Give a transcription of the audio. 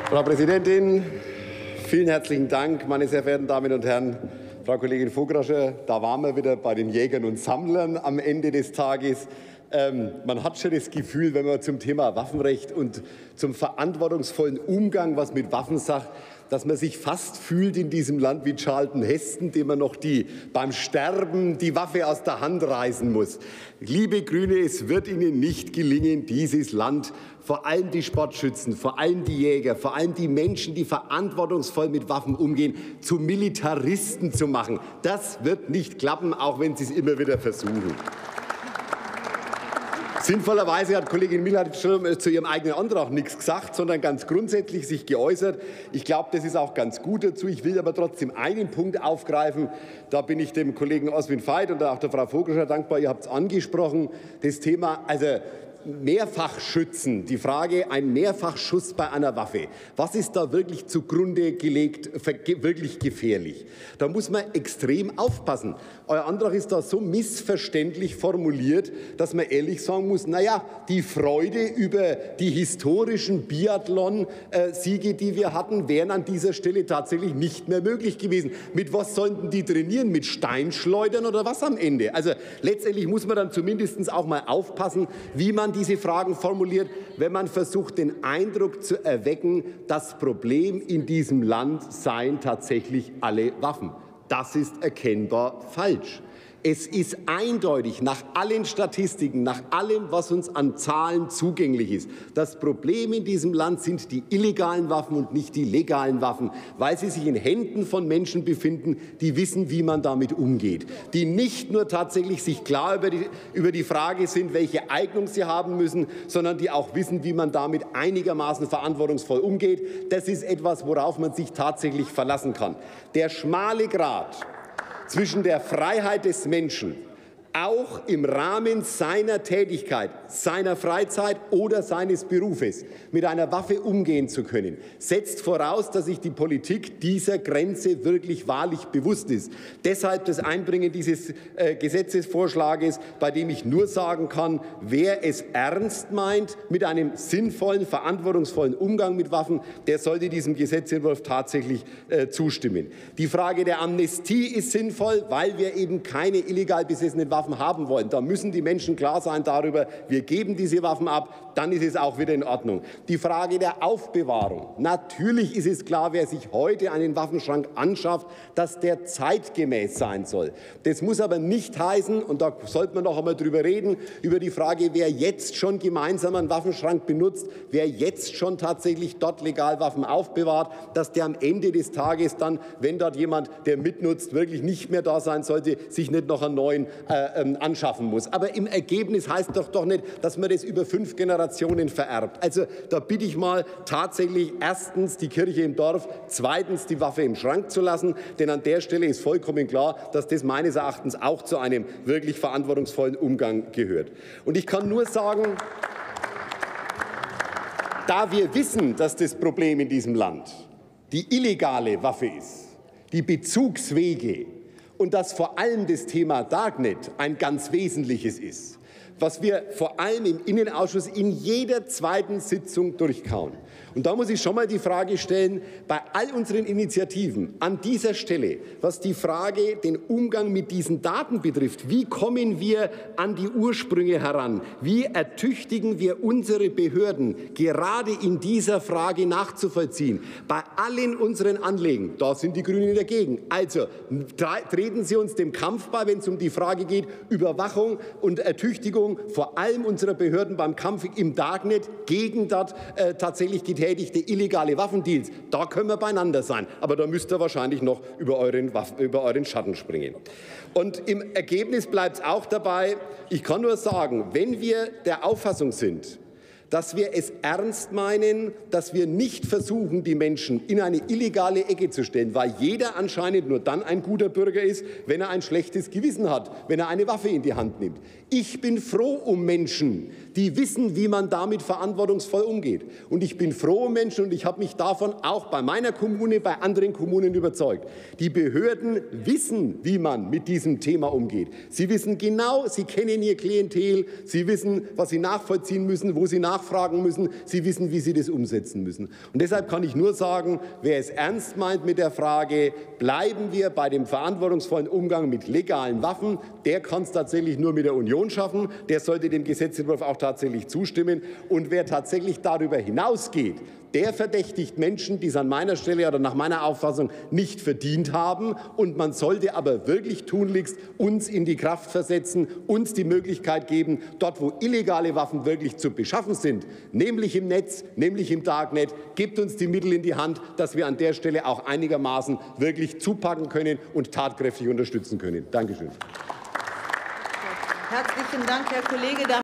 Frau Präsidentin, vielen herzlichen Dank, meine sehr verehrten Damen und Herren. Frau Kollegin Vograscher, da waren wir wieder bei den Jägern und Sammlern am Ende des Tages. Man hat schon das Gefühl, wenn man zum Thema Waffenrecht und zum verantwortungsvollen Umgang, was mit Waffen sagt, dass man sich fast fühlt in diesem Land wie Charlton Heston, dem man noch beim Sterben die Waffe aus der Hand reißen muss. Liebe Grüne, es wird Ihnen nicht gelingen, dieses Land, vor allem die Sportschützen, vor allem die Jäger, vor allem die Menschen, die verantwortungsvoll mit Waffen umgehen, zu Militaristen zu machen. Das wird nicht klappen, auch wenn Sie es immer wieder versuchen. Sinnvollerweise hat Kollegin Millard zu ihrem eigenen Antrag nichts gesagt, sondern ganz grundsätzlich sich geäußert. Ich glaube, das ist auch ganz gut dazu. Ich will aber trotzdem einen Punkt aufgreifen. Da bin ich dem Kollegen Oswin Veit und auch der Frau Vograscher dankbar. Ihr habt es angesprochen, das Thema Mehrfachschützen, die Frage, ein Mehrfachschuss bei einer Waffe. Was ist da wirklich zugrunde gelegt, wirklich gefährlich? Da muss man extrem aufpassen. Euer Antrag ist da so missverständlich formuliert, dass man ehrlich sagen muss, naja, die Freude über die historischen Biathlon-Siege, die wir hatten, wären an dieser Stelle tatsächlich nicht mehr möglich gewesen. Mit was sollten die trainieren? Mit Steinschleudern oder was am Ende? Also letztendlich muss man dann zumindest auch mal aufpassen, wie man diese Fragen formuliert, wenn man versucht, den Eindruck zu erwecken, das Problem in diesem Land seien tatsächlich alle Waffen. Das ist erkennbar falsch. Es ist eindeutig nach allen Statistiken, nach allem, was uns an Zahlen zugänglich ist. Das Problem in diesem Land sind die illegalen Waffen und nicht die legalen Waffen, weil sie sich in Händen von Menschen befinden, die wissen, wie man damit umgeht, die nicht nur tatsächlich sich klar über die Frage sind, welche Eignung sie haben müssen, sondern die auch wissen, wie man damit einigermaßen verantwortungsvoll umgeht. Das ist etwas, worauf man sich tatsächlich verlassen kann. Der schmale Grat zwischen der Freiheit des Menschen, auch im Rahmen seiner Tätigkeit, seiner Freizeit oder seines Berufes mit einer Waffe umgehen zu können, setzt voraus, dass sich die Politik dieser Grenze wirklich wahrlich bewusst ist. Deshalb das Einbringen dieses Gesetzesvorschlages, bei dem ich nur sagen kann, wer es ernst meint mit einem sinnvollen, verantwortungsvollen Umgang mit Waffen, der sollte diesem Gesetzentwurf tatsächlich zustimmen. Die Frage der Amnestie ist sinnvoll, weil wir eben keine illegal besessenen Waffen haben wollen. Da müssen die Menschen klar sein darüber, wir geben diese Waffen ab, dann ist es auch wieder in Ordnung. Die Frage der Aufbewahrung. Natürlich ist es klar, wer sich heute einen Waffenschrank anschafft, dass der zeitgemäß sein soll. Das muss aber nicht heißen, und da sollte man noch einmal drüber reden, über die Frage, wer jetzt schon gemeinsam einen Waffenschrank benutzt, wer jetzt schon tatsächlich dort legal Waffen aufbewahrt, dass der am Ende des Tages dann, wenn dort jemand, der mitnutzt, wirklich nicht mehr da sein sollte, sich nicht noch einen neuen anschaffen muss. Aber im Ergebnis heißt doch nicht, dass man das über 5 Generationen vererbt. Also da bitte ich mal tatsächlich erstens die Kirche im Dorf, zweitens die Waffe im Schrank zu lassen, denn an der Stelle ist vollkommen klar, dass das meines Erachtens auch zu einem wirklich verantwortungsvollen Umgang gehört. Und ich kann nur sagen, da wir wissen, dass das Problem in diesem Land die illegale Waffe ist, die Bezugswege, und dass vor allem das Thema Darknet ein ganz wesentliches ist, was wir vor allem im Innenausschuss in jeder zweiten Sitzung durchkauen. Und da muss ich schon mal die Frage stellen, bei all unseren Initiativen an dieser Stelle, was die Frage, den Umgang mit diesen Daten betrifft, wie kommen wir an die Ursprünge heran? Wie ertüchtigen wir unsere Behörden, gerade in dieser Frage nachzuvollziehen? Bei allen unseren Anliegen, da sind die Grünen dagegen. Also treten Sie uns dem Kampf bei, wenn es um die Frage geht, Überwachung und Ertüchtigung vor allem unserer Behörden beim Kampf im Darknet gegen dort tatsächlich getätigte illegale Waffendeals. Da können wir beieinander sein. Aber da müsst ihr wahrscheinlich noch über euren Schatten springen. Und im Ergebnis bleibt es auch dabei, ich kann nur sagen, wenn wir der Auffassung sind, dass wir es ernst meinen, dass wir nicht versuchen, die Menschen in eine illegale Ecke zu stellen, weil jeder anscheinend nur dann ein guter Bürger ist, wenn er ein schlechtes Gewissen hat, wenn er eine Waffe in die Hand nimmt. Ich bin froh um Menschen, die wissen, wie man damit verantwortungsvoll umgeht. Und ich bin froh um Menschen, und ich habe mich davon auch bei meiner Kommune, bei anderen Kommunen überzeugt. Die Behörden wissen, wie man mit diesem Thema umgeht. Sie wissen genau, sie kennen ihr Klientel, sie wissen, was sie nachvollziehen müssen, wo sie nachfragen müssen, sie wissen, wie sie das umsetzen müssen. Und deshalb kann ich nur sagen, wer es ernst meint mit der Frage, bleiben wir bei dem verantwortungsvollen Umgang mit legalen Waffen, der kann es tatsächlich nur mit der Union schaffen, der sollte dem Gesetzentwurf auch tatsächlich zustimmen. Und wer tatsächlich darüber hinausgeht, der verdächtigt Menschen, die es an meiner Stelle oder nach meiner Auffassung nicht verdient haben. Und man sollte aber wirklich tunlichst uns in die Kraft versetzen, uns die Möglichkeit geben, dort, wo illegale Waffen wirklich zu beschaffen sind, nämlich im Netz, nämlich im Darknet, gibt uns die Mittel in die Hand, dass wir an der Stelle auch einigermaßen wirklich zupacken können und tatkräftig unterstützen können. Dankeschön. Herzlichen Dank, Herr Kollege.